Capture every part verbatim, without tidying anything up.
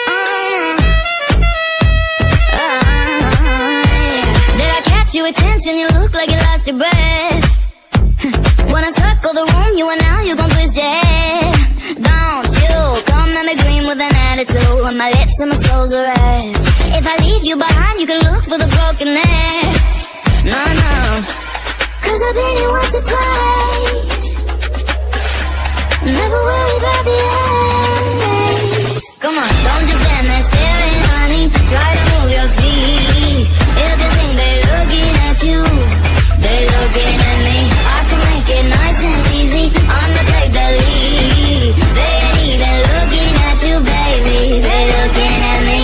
Attention, you look like you lost your breath. Wanna circle the room, you and now you gon' twist your head. Don't you come at me green with an attitude, on my lips and my soul's a red. If I leave you behind, you can look for the broken necks. No, no, cause I've been here once or twice. Never worry about the end. Come on, don't just stand there staring, honey. Try to move your feet. If you think they're looking at you, they're looking at me. I can make it nice and easy, I'ma take the lead. They ain't even looking at you, baby. They're looking at me.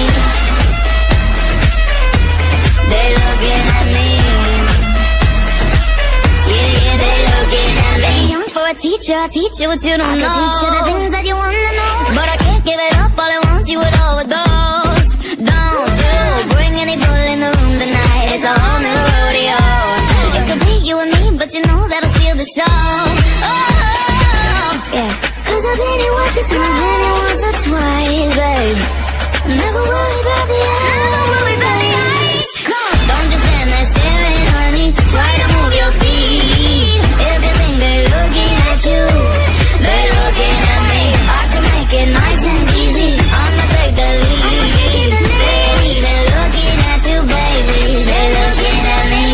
They're looking at me. Yeah, yeah, they're looking at me. Young for a teacher, I teach you what you don't I know. I can teach you the things that you wanna know, but I can't give it up all at once, you would overdose. Don't you bring any bull in the room tonight, it's a whole new rodeo. It could be you and me, but you know that'll steal the show. Oh, yeah, cause I've been here once or twice. I've been here once or twice, babe. Never worry about the ice. Never worry about the ice. Come on, don't just stand there staring, honey. Try to move your feet. If you think they're looking at you, they're looking at me. I can make it nice and easy, I'ma take the lead. They ain't even looking at you, baby. They're looking at me.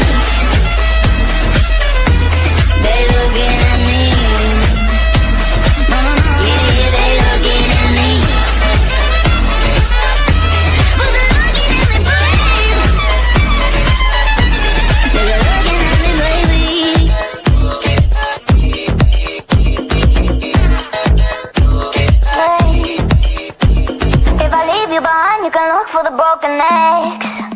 They're looking at me. No, no, no. Yeah, yeah, they're looking at me. But they're looking at me, baby. They're looking at me, baby. If I leave you behind, you can look for the broken necks.